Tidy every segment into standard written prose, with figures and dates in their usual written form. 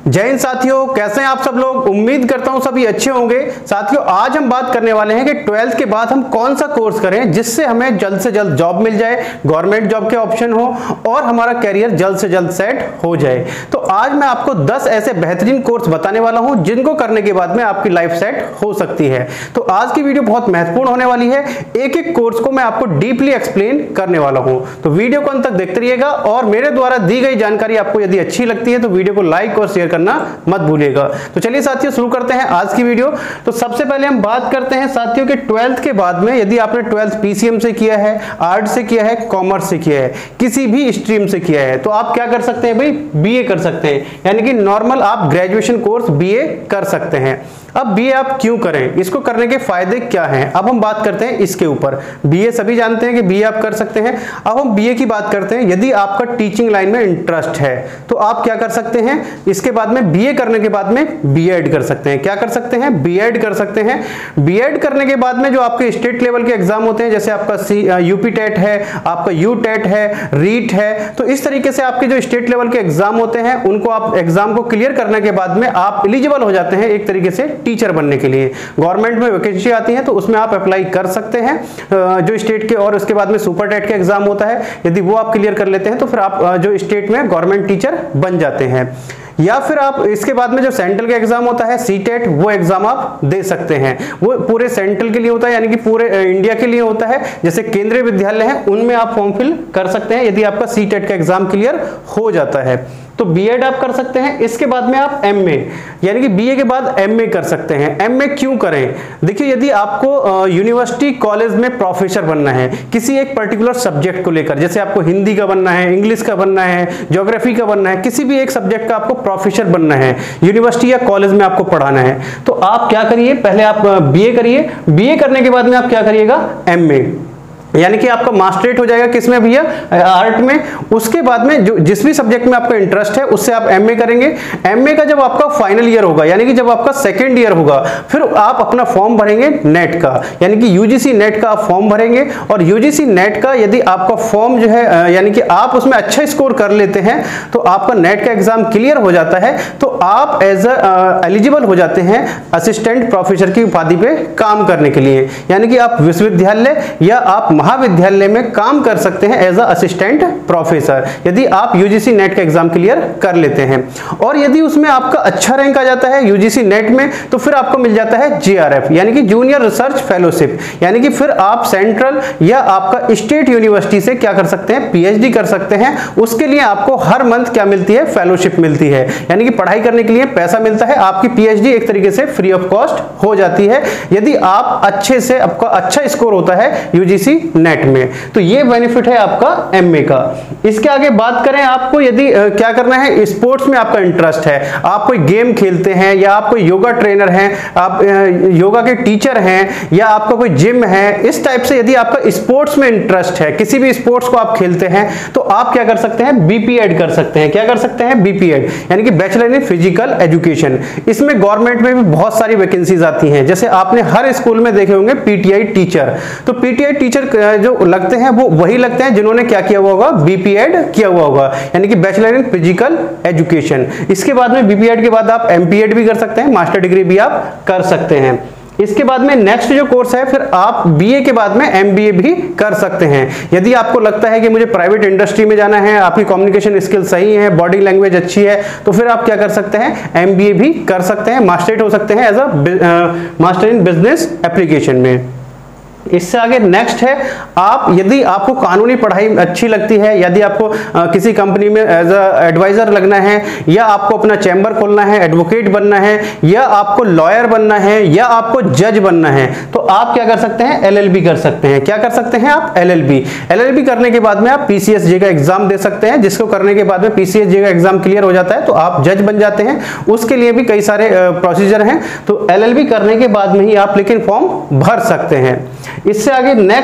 जय हिंद साथियों, कैसे हैं आप सब लोग। उम्मीद करता हूं सभी अच्छे होंगे। साथियों, आज हम बात करने वाले हैं कि 12th के बाद हम कौन सा कोर्स करें जिससे हमें जल्द से जल्द जॉब मिल जाए, गवर्नमेंट जॉब के ऑप्शन हो और हमारा कैरियर जल्द से जल्द सेट हो जाए। तो आज मैं आपको 10 ऐसे बेहतरीन कोर्स बताने वाला हूं जिनको करने के बाद में आपकी लाइफ सेट हो सकती है। तो आज की वीडियो बहुत महत्वपूर्ण होने वाली है। एक एक कोर्स को मैं आपको डीपली एक्सप्लेन करने वाला हूं, तो वीडियो को अंत तक देखते रहिएगा। और मेरे द्वारा दी गई जानकारी आपको यदि अच्छी लगती है तो वीडियो को लाइक और शेयर करना मत भूलिएगा। तो चलिए साथियों, शुरू करते हैं आज की वीडियो। तो सबसे पहले हम बात करते हैं साथियों के 12th के बाद में यदि आपने 12th पीसीएम से किया है, आर्ट से किया है, कॉमर्स से किया है, किसी भी स्ट्रीम से किया है, तो आप क्या कर सकते हैं भाई, बीए कर सकते हैं। यानी कि नॉर्मल आप ग्रेजुएशन कोर्स बीए कर सकते हैं। अब बीए आप क्यों करें, इसको करने के फायदे क्या हैं, अब हम बात करते हैं इसके ऊपर। बीए सभी जानते हैं कि बीए आप कर सकते हैं। अब हम बीए की बात करते हैं। यदि आपका टीचिंग लाइन में इंटरेस्ट है तो आप क्या कर सकते हैं, इसके बाद में बीए करने के बाद में बीएड कर सकते हैं। क्या कर सकते हैं, बीएड कर सकते हैं। बीएड करने के बाद में जो आपके स्टेट लेवल के एग्जाम होते हैं, जैसे आपका यूपी टेट है, आपका यू टेट है, रीट है, तो इस तरीके से आपके जो स्टेट लेवल के एग्जाम होते हैं उनको आप एग्जाम को क्लियर करने के बाद में आप एलिजिबल हो जाते हैं एक तरीके से टीचर बनने के लिए। गवर्नमेंट में वैकेंसी आती है तो उसमें आप अप्लाई कर सकते हैं जो स्टेट के, और उसके बाद में सुपर टेट का एग्जाम होता है। यदि वो आप क्लियर कर लेते हैं तो फिर आप जो स्टेट में गवर्नमेंट टीचर बन जाते हैं। या फिर आप इसके बाद में जो सेंट्रल का एग्जाम होता है सीटेट, वो एग्जाम आप दे सकते हैं। वो पूरे सेंट्रल के लिए होता है, यानी कि पूरे इंडिया के लिए होता है। जैसे केंद्रीय विद्यालय है उनमें आप फॉर्म फिल कर सकते हैं यदि आपका सीटेट का एग्जाम क्लियर हो जाता है। तो बीएड आप कर सकते हैं। इसके बाद में आप एमए, यानी कि बीए के बाद एमए कर सकते हैं। एमए क्यों करें, देखिए यदि आपको यूनिवर्सिटी कॉलेज में प्रोफेसर बनना है किसी एक पर्टिकुलर सब्जेक्ट को लेकर, जैसे आपको हिंदी का बनना है, इंग्लिश का बनना है, ज्योग्राफी का बनना है, किसी भी एक सब्जेक्ट का आपको प्रोफेसर बनना है, यूनिवर्सिटी या कॉलेज में आपको पढ़ाना है, तो आप क्या करिए, पहले आप बीए करिए। बीए करने के बाद में आप क्या करिएगा, एमए, यानी कि आपका मास्टरेट हो जाएगा किसमें भैया, आर्ट में। उसके बाद में जो जिस भी सब्जेक्ट में आपका इंटरेस्ट है उससे आप एमए करेंगे। एमए का जब आपका फाइनल ईयर होगा, यानी कि जब आपका सेकंड ईयर होगा, फिर आप अपना फॉर्म भरेंगे नेट का, यानी कि यूजीसी नेट का आप फॉर्म भरेंगे। और यूजीसी नेट का यदि आपका फॉर्म जो है, यानी कि आप उसमें अच्छा स्कोर कर लेते हैं तो आपका नेट का एग्जाम क्लियर हो जाता है, तो आप एज एलिजिबल हो जाते हैं असिस्टेंट प्रोफेसर की उपाधि पे काम करने के लिए। यानी कि आप विश्वविद्यालय या आप महाविद्यालय में काम कर सकते हैं एज असिस्टेंट प्रोफेसर, यदि आप यूजीसी नेट का एग्जाम क्लियर कर लेते हैं। और यदि उसमें आपका अच्छा रैंक आ जाता है यूजीसी नेट में, तो फिर आपको मिल जाता है जेआरएफ, यानी कि जूनियर रिसर्च फेलोशिप, यानी कि फिर आप सेंट्रल या आपका स्टेट यूनिवर्सिटी से क्या कर सकते हैं, पीएचडी कर सकते हैं। उसके लिए आपको हर मंथ क्या मिलती है, फेलोशिप मिलती है, यानी कि पढ़ाई करने के लिए पैसा मिलता है। आपकी पीएचडी एक तरीके से फ्री ऑफ कॉस्ट हो जाती है यदि आप अच्छे से, आपका अच्छा स्कोर होता है यूजीसी नेट में। तो ये बेनिफिट है आपका एमए का। इसके आगे बात करें, आपको यदि क्या करना है, स्पोर्ट्स में आपका इंटरेस्ट है, आप कोई गेम खेलते हैं या आप कोई योगा ट्रेनर हैं, आप योगा के टीचर हैं, या आपका कोई जिम है, इस टाइप से यदि आपका स्पोर्ट्स में इंटरेस्ट है, किसी भी स्पोर्ट्स को आप खेलते हैं, तो आप क्या कर सकते हैं, बीपीएड कर सकते हैं। क्या कर सकते हैं, बीपीएड, यानी कि बैचलर इन फिजिकल एजुकेशन। इसमें गवर्नमेंट में भी बहुत सारी वैकेंसीज आती हैं। जैसे आपने हर स्कूल में देखे होंगे पीटीआई टीचर, तो पीटीआई टीचर जो लगते हैं वो वही लगते हैं जिन्होंने क्या किया हुआ होगा, बीपीएड किया हुआ होगा, यानी कि बैचलर इन फिजिकल एजुकेशन। इसके बाद में बीपीएड के बाद आप एमपीएड भी कर सकते हैं, मास्टर डिग्री भी आप कर सकते हैं। इसके बाद में नेक्स्ट जो कोर्स है, फिर आप बीए के बाद में एमबीए भी कर सकते हैं। यदि आपको लगता है कि मुझे प्राइवेट इंडस्ट्री में जाना है, आपकी कम्युनिकेशन स्किल सही है, बॉडी लैंग्वेज अच्छी है, तो फिर आप क्या कर सकते हैं, एमबीए भी कर सकते हैं, मास्टरेट हो सकते हैं as a master in business application में। इससे आगे नेक्स्ट है, आप यदि आपको कानूनी पढ़ाई अच्छी लगती है, यदि आपको किसी कंपनी में एज अ एडवाइजर लगना है, या आपको अपना चैम्बर खोलना है, एडवोकेट बनना है, या आपको लॉयर बनना है, या आपको जज बनना है, तो आप क्या कर सकते हैं, एलएलबी कर सकते हैं। क्या कर सकते हैं आप, एलएलबी। एलएलबी करने के बाद में आप पीसीएसजे का एग्जाम दे सकते हैं, जिसको करने के बाद में पीसीएसजे का एग्जाम क्लियर हो जाता है तो आप जज बन जाते हैं। उसके लिए भी कई सारे प्रोसीजर हैं, तो एलएलबी करने के बाद में ही आप लेकिन फॉर्म भर सकते हैं। इससे आगे नेक्स्ट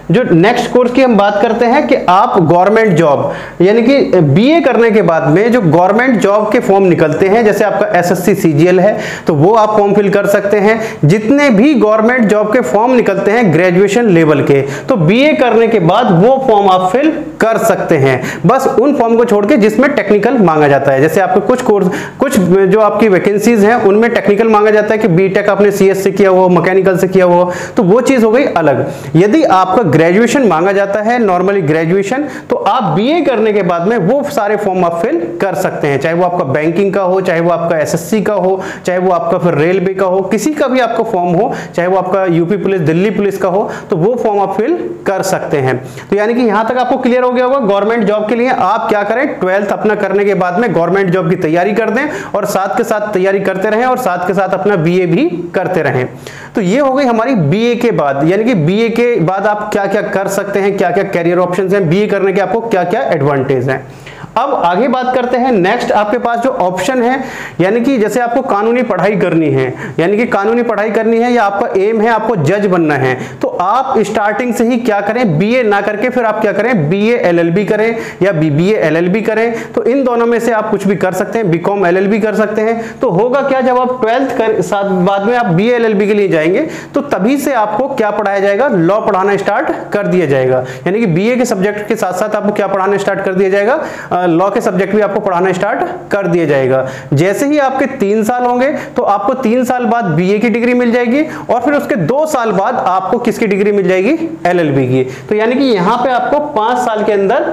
जो नेक्स्ट कोर्स की हम बात करते हैं कि आप गवर्नमेंट जॉब यानी कि बीए करने के बाद में जो गवर्नमेंट जॉब के फॉर्म निकलते हैं, जैसे आपका एसएससी सीजीएल है तो वो आप फॉर्म फिल कर सकते हैं। जितने भी गवर्नमेंट जॉब के फॉर्म निकलते हैं ग्रेजुएशन लेवल के, तो बीए करने के बाद वो फॉर्म आप फिल कर सकते हैं, बस उन फॉर्म को छोड़ के जिसमें टेक्निकल मांगा जाता है। जैसे आपको कुछ जो आपकी वैकेंसीज हैं उनमें टेक्निकल मांगा जाता है कि बीटेक आपने सीएस से किया हो, मैकेनिकल से किया हो, तो वो चीज हो गई अलग। यदि आपका ग्रेजुएशन मांगा जाता है, नॉर्मली ग्रेजुएशन, तो आप बीए करने के बाद में वो सारे फॉर्म आप फिल कर सकते हैं, चाहे वो आपका बैंकिंग का हो, चाहे वो आपका एसएससी का हो, चाहे वो आपका फिर रेलवे का हो, किसी का भी आपका फॉर्म हो, चाहे वो आपका यूपी पुलिस, दिल्ली पुलिस का हो, तो वो फॉर्म आप फिल कर सकते हैं। तो यानी कि यहां तक आपको क्लियर हो गया होगा। गवर्नमेंट जॉब के लिए आप क्या करें, 12th अपना करने के बाद में गवर्नमेंट जॉब की तैयारी कर दें और साथ के साथ तैयारी करते रहें और साथ के साथ अपना बीए भी करते रहें। तो ये हो गई हमारी बीए के बाद, यानी कि बीए के बाद आप क्या क्या कर सकते हैं, क्या क्या कैरियर ऑप्शंस हैं, बीए करने के आपको क्या क्या एडवांटेज हैं। अब आगे बात करते हैं नेक्स्ट आपके पास जो ऑप्शन है, यानी कि जैसे आपको कानूनी पढ़ाई करनी है, यानी कि कानूनी पढ़ाई करनी है या आपका एम है आपको जज बनना है, तो आप स्टार्टिंग से ही क्या करें, बीए ना करके फिर आप क्या करें, बीए एलएलबी करें या बीबीए एलएलबी करें। तो इन दोनों में से आप कुछ भी कर सकते हैं, बीकॉम एलएलबी कर सकते हैं। तो होगा क्या, जब आप 12th कर साथ बाद में आप बीए एलएलबी के लिए जाएंगे तो तभी से आपको क्या पढ़ाया जाएगा, लॉ पढ़ाना स्टार्ट कर दिया जाएगा। यानी कि बीए के सब्जेक्ट के साथ साथ आपको क्या पढ़ाना स्टार्ट कर दिया जाएगा, लॉ के सब्जेक्ट भी आपको पढ़ाना स्टार्ट कर दिया जाएगा। जैसे ही आपके 3 साल होंगे तो आपको 3 साल बाद बीए की डिग्री मिल जाएगी और फिर उसके 2 साल बाद आपको किसकी डिग्री मिल जाएगी, एलएलबी की। तो यानी कि यहां पे आपको 5 साल के अंदर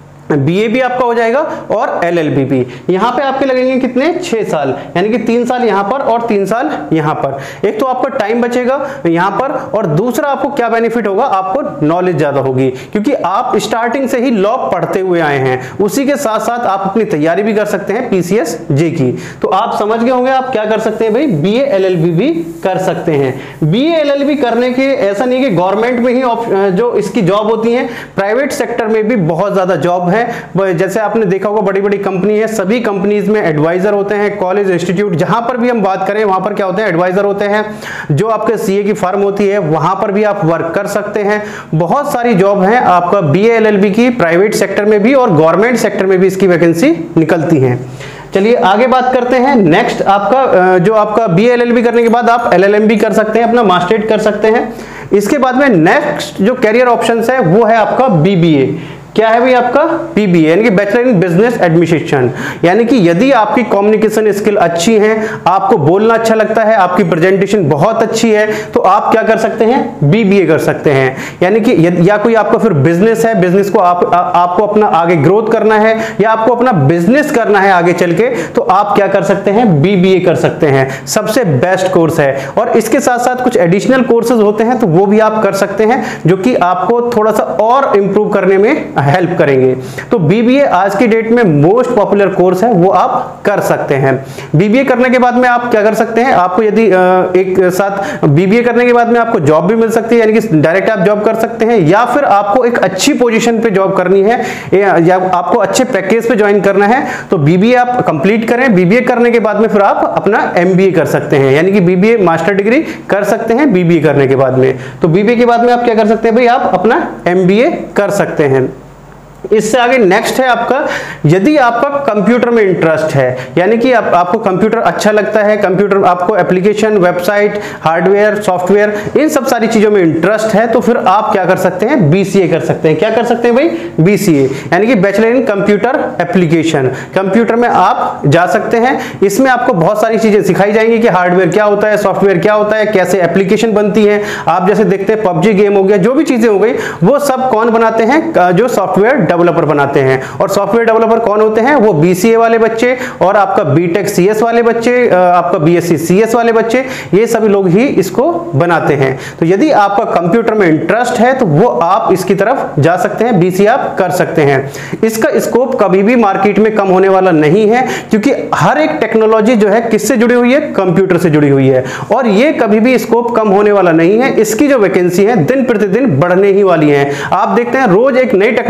बीए भी आपका हो जाएगा और एलएलबी भी। यहां पे आपके लगेंगे कितने, 6 साल, यानी कि 3 साल यहां पर और 3 साल यहां पर। एक तो आपका टाइम बचेगा यहां पर और दूसरा आपको क्या बेनिफिट होगा, आपको नॉलेज ज्यादा होगी क्योंकि आप स्टार्टिंग से ही लॉ पढ़ते हुए आए हैं। उसी के साथ साथ आप अपनी तैयारी भी कर सकते हैं पीसीएस जे की। तो आप समझ गए होंगे आप क्या कर सकते हैं भाई, बीए एलएलबी भी कर सकते हैं। बीए एलएलबी करने के ऐसा नहीं कि गवर्नमेंट में ही जो इसकी जॉब होती है, प्राइवेट सेक्टर में भी बहुत ज्यादा जॉब है। जैसे आपने देखा होगा बड़ी बड़ी कंपनी है, सभी कंपनीज में एडवाइजर होते हैं। कॉलेज इंस्टीट्यूट जहां पर भी हम बात करें वहां पर क्या होते हैं, एडवाइजर होते हैं। जो आपके सीए की फर्म होती है वहां पर भी आप वर्क कर सकते हैं। बहुत सारी जॉब है आपका बीए एलएलबी की, प्राइवेट सेक्टर में भी और गवर्नमेंट सेक्टर में भी इसकी वैकेंसी निकलती है। चलिए आगे बात करते हैं नेक्स्ट आपका जो आपका बीए एलएलबी करने के बाद आप एलएलएम भी कर सकते हैं, अपना मास्टरेट कर सकते हैं। इसके बाद में नेक्स्ट जो कैरियर ऑप्शंस है वो है आपका बीबीए। क्या है भाई आपका बीबीए, यानी कि बैचलर इन बिजनेस एडमिनिस्ट्रेशन। यानी कि यदि आपकी कम्युनिकेशन स्किल अच्छी है, आपको बोलना अच्छा लगता है, आपकी प्रेजेंटेशन बहुत अच्छी है, तो आप क्या कर सकते हैं, बीबीए कर सकते हैं। यानी कि या कोई आपका फिर बिजनेस है, बिजनेस को आपको अपना आगे ग्रोथ करना है या आपको अपना बिजनेस करना है आगे चल के, तो आप क्या कर सकते हैं, बीबीए कर सकते हैं। सबसे बेस्ट कोर्स है और इसके साथ साथ कुछ एडिशनल कोर्सेज होते हैं तो वो भी आप कर सकते हैं जो कि आपको थोड़ा सा और इंप्रूव करने में हेल्प करेंगे। तो बीबीए आज की डेट में मोस्ट पॉपुलर कोर्स है, वो आप कर सकते हैं। बीबीए करने के बाद में आप क्या कर सकते हैं, आपको यदि एक साथ बीबीए करने के बाद में आपको जॉब भी मिल सकती है, यानी कि डायरेक्ट आप जॉब कर सकते हैं या फिर आपको एक अच्छी पोजीशन पे जॉब करनी है या आपको अच्छे पैकेज पे ज्वाइन करना है तो बीबीए आप कंप्लीट करें। बीबीए करने के बाद में फिर आप अपना एमबीए कर सकते हैं, यानी कि बीबीए मास्टर डिग्री कर सकते हैं बीबीए करने के बाद में। तो बीबीए के बाद में आप क्या कर सकते हैं भाई, आप अपना एमबीए कर सकते हैं। इससे आगे नेक्स्ट है आपका, यदि आपका कंप्यूटर में इंटरेस्ट है, यानी कि आपको कंप्यूटर अच्छा लगता है, कंप्यूटर आपको एप्लीकेशन, वेबसाइट, हार्डवेयर, सॉफ्टवेयर, इन सब सारी चीजों में इंटरेस्ट है, तो फिर आप क्या कर सकते हैं, बीसीए कर सकते हैं। क्या कर सकते हैं भाई, बीसीए, यानी कि bachelor in computer application. Computer में आप जा सकते हैं, इसमें आपको बहुत सारी चीजें सिखाई जाएंगी कि हार्डवेयर क्या होता है, सॉफ्टवेयर क्या होता है, कैसे एप्लीकेशन बनती है। आप जैसे देखते हैं पबजी गेम हो गया, जो भी चीजें हो गई, वो सब कौन बनाते हैं, जो सॉफ्टवेयर डेवलपर बनाते हैं। और सॉफ्टवेयर डेवलपर कौन होते हैं, वो बीसीए वाले बच्चे और आपका बीटेक सीएस वाले बच्चे, आपका बीएससी सीएस वाले बच्चे, ये सभी लोग ही इसको बनाते हैं। तो यदि आपका कंप्यूटर में इंटरेस्ट है तो वो आप इसकी तरफ जा सकते हैं, बीसीए आप कर सकते हैं। इसका स्कोप कभी भी मार्केट में कम होने वाला नहीं है, क्योंकि हर एक टेक्नोलॉजी जो है किससे जुड़ी हुई है, कंप्यूटर से जुड़ी हुई है और ये कभी भी स्कोप कम होने वाला नहीं है। इसकी जो वैकेंसी है दिन प्रतिदिन बढ़ने ही वाली है। आप देखते हैं रोज एक नई टेक्नोलॉजी आ रही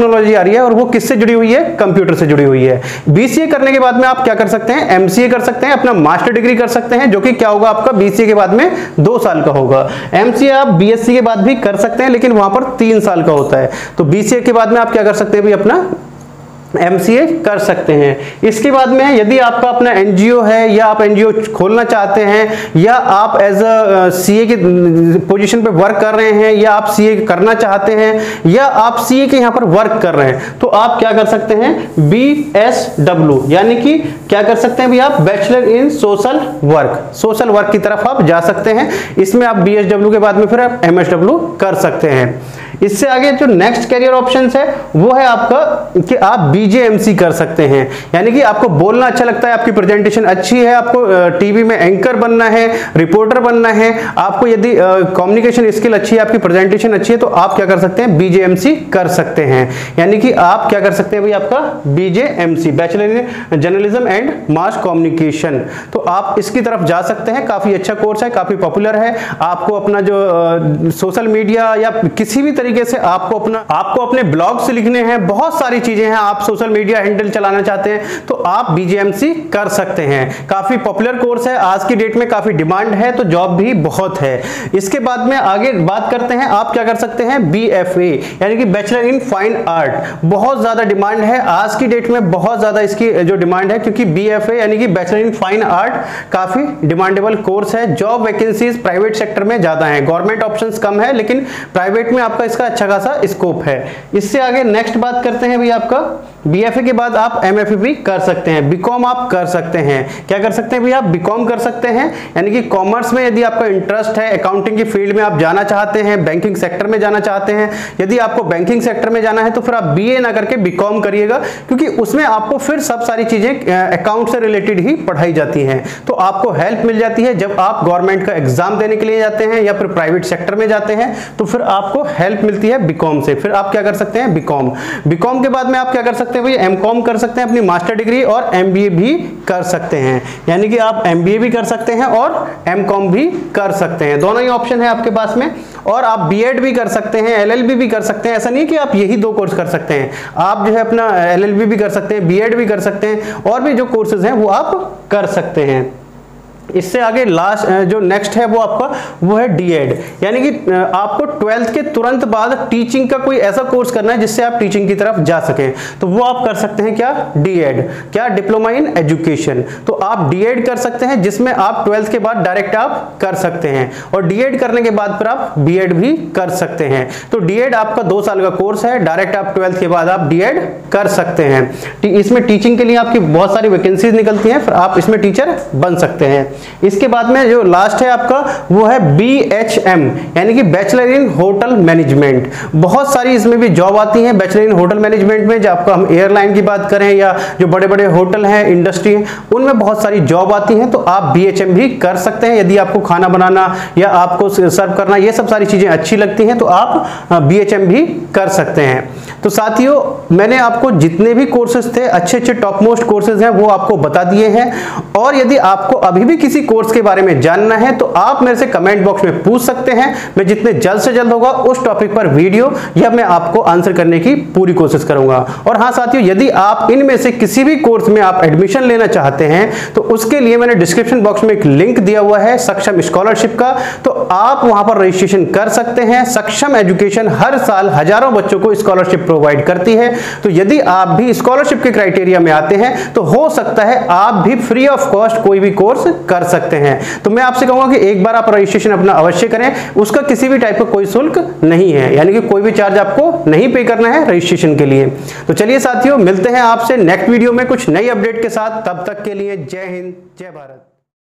रही है और वो किससे जुड़ी हुई है, कंप्यूटर से जुड़ी हुई है। बीसीए करने के बाद में आप क्या कर सकते हैं, एमसीए कर सकते हैं, अपना मास्टर डिग्री कर सकते हैं, जो कि क्या होगा आपका बीसीए के बाद में 2 साल का होगा। एमसीए आप बीएससी के बाद भी कर सकते हैं, लेकिन वहां पर 3 साल का होता है। तो बीसीए के बाद में आप क्या कर सकते हैं भाई, अपना एमसीए कर सकते हैं। इसके बाद में यदि आपका अपना एनजीओ है या आप एनजीओ खोलना चाहते हैं या आप एज अ सीए की पोजीशन पे वर्क कर रहे हैं या आप सीए करना चाहते हैं या आप सीए के यहां पर वर्क कर रहे हैं, तो आप क्या कर सकते हैं, बीएसडब्ल्यू यानी कि क्या कर सकते हैं भी आप, बैचलर इन सोशल वर्क की तरफ आप जा सकते हैं। इसमें आप बीएसडब्ल्यू के बाद में फिर आप एमएसडब्ल्यू कर सकते हैं। इससे आगे जो नेक्स्ट कैरियर ऑप्शंस है वो है आपका कि आप बीजेएमसी कर सकते हैं, यानी कि आपको बोलना अच्छा लगता है, आपकी प्रेजेंटेशन अच्छी है, आपको टीवी में एंकर बनना है, रिपोर्टर बनना है, आपको यदि कम्युनिकेशन स्किल अच्छी है, आपकी प्रेजेंटेशन अच्छी है, तो आप क्या कर सकते हैं, बीजेएमसी कर सकते हैं। यानी कि आप क्या कर सकते हैं भाई, आपका BJMC, bachelor in journalism and mass communication, तो आप इसकी तरफ जा सकते हैं। काफी अच्छा कोर्स है, काफी पॉपुलर है। आपको अपना जो सोशल मीडिया या किसी भी तरीके से आपको अपने ब्लॉग से लिखने हैं, बहुत सारी चीजें हैं, आप सोशल मीडिया हैंडल चलाना चाहते हैं तो आप बीजेएमसी कर सकते हैं। काफी पॉपुलर कोर्स है, आज की डेट में काफी डिमांड है, तो जॉब भी बहुत है। इसके बाद में आगे बात करते हैं, आप क्या कर सकते हैं, बीएफए यानी कि बैचलर इन फाइन आर्ट, बहुत ज्यादा डिमांड है आज की डेट में, बहुत ज्यादा इसकी जो डिमांड है, क्योंकि बीएफए यानी कि बैचलर इन फाइन आर्ट काफी डिमांडेबल कोर्स है। जॉब वैकेंसीज प्राइवेट सेक्टर में ज्यादा है, गवर्नमेंट ऑप्शंस कम है, लेकिन प्राइवेट में आपका इसका अच्छा खासा स्कोप है। इससे आगे नेक्स्ट बात करते हैं भाई, आपका बीएफए के बाद आप एमएफए भी कर सकते हैं, बीकॉम आप कर सकते हैं। क्या कर सकते हैं भाई, आप बीकॉम कर सकते हैं, यानी कि कॉमर्स में यदि आपका इंटरेस्ट है, अकाउंटिंग की फील्ड में आप जाना चाहते हैं, बैंकिंग सेक्टर में जाना चाहते हैं, यदि आपको बैंकिंग सेक्टर में जाना है तो फिर आप बीए ना करके बीकॉम करिएगा, क्योंकि उसमें आपको फिर सब सारी चीजें अकाउंट से रिलेटेड ही पढ़ाई जाती हैं, तो आपको हेल्प मिल जाती है जब आप गवर्नमेंट का एग्जाम देने के लिए जाते हैं या फिर प्राइवेट सेक्टर में जाते हैं, तो फिर आपको हेल्प मिलती है बीकॉम से। फिर आप क्या कर सकते हैं, बीकॉम के बाद में आप क्या कर सकते हैं भाई, एमकॉम कर सकते हैं, अपनी मास्टर डिग्री, और एमबीए भी कर सकते हैं, यानी कि आप एमबीए भी कर सकते हैं और एमकॉम भी कर सकते हैं, दोनों ही ऑप्शन है आपके पास में। और आप बीएड भी कर सकते हैं, एलएलबी भी कर सकते हैं, ऐसा नहीं कि आप यही 2 कोर्स कर सकते हैं, आप जो है अपना एलएलबी भी कर सकते हैं, बीएड भी कर सकते हैं, और भी जो कोर्सेज हैं वो आप कर सकते हैं। इससे आगे लास्ट जो नेक्स्ट है वो है डीएड, यानी कि आपको 12th के तुरंत बाद टीचिंग का कोई ऐसा कोर्स करना है जिससे आप टीचिंग की तरफ जा सकें, तो वो आप कर सकते हैं। क्या डीएड, क्या डिप्लोमा इन एजुकेशन, तो आप डीएड कर सकते हैं, जिसमें आप 12th के बाद डायरेक्ट आप कर सकते हैं, और डीएड करने के बाद फिर आप बीएड भी कर सकते हैं। तो डीएड आपका 2 साल का कोर्स है, डायरेक्ट आप 12th के बाद आप डीएड कर सकते हैं। इसमें टीचिंग के लिए आपकी बहुत सारी वैकेंसीज निकलती हैं, फिर आप इसमें टीचर बन सकते हैं। इसके बाद में जो लास्ट है आपका वो है बीएचएम, यानी कि बैचलर इन होटल मैनेजमेंट। बहुत सारी इसमें भी जॉब आती है बैचलर इन होटल मैनेजमेंट में, जब आपका हम एयरलाइन की बात करें या जो बड़े बड़े होटल हैं, इंडस्ट्री है, उनमें बहुत सारी जॉब आती हैं, तो आप बीएचएम भी कर सकते हैं। यदि आपको खाना बनाना या आपको सर्व करना ये सब सारी चीजें अच्छी लगती हैं तो आप बीएचएम भी कर सकते हैं। तो साथियों, मैंने आपको जितने भी कोर्सेज थे, अच्छे अच्छे टॉप मोस्ट कोर्सेज हैं, वो आपको बता दिए हैं, और यदि आपको अभी भी किसी कोर्स के बारे में जानना है तो आप मेरे से कमेंट बॉक्स में पूछ सकते हैं। मैं जितने जल्द से जल्द होगा उस टॉपिक पर वीडियो या मैं आपको आंसर करने की पूरी कोशिश करूंगा। और हाँ साथियों, यदि आप इनमें से किसी भी कोर्स में आप एडमिशन लेना चाहते हैं तो उसके लिए मैंने डिस्क्रिप्शन बॉक्स में एक लिंक दिया हुआ है सक्षम स्कॉलरशिप का, तो आप वहां पर रजिस्ट्रेशन कर सकते हैं। सक्षम एजुकेशन हर साल हजारों बच्चों को स्कॉलरशिप प्रोवाइड करती है, तो यदि आप भी स्कॉलरशिप के क्राइटेरिया में आते हैं तो हो सकता है आप भी फ्री ऑफ कॉस्ट कोई भी कोर्स कर सकते हैं। तो मैं आपसे कहूंगा कि एक बार आप रजिस्ट्रेशन अपना अवश्य करें, उसका किसी भी टाइप का कोई शुल्क नहीं है, यानी कि कोई भी चार्ज आपको नहीं पे करना है रजिस्ट्रेशन के लिए। तो चलिए साथियों, मिलते हैं आपसे नेक्स्ट वीडियो में कुछ नई अपडेट के साथ, तब तक के लिए जय हिंद, जय भारत।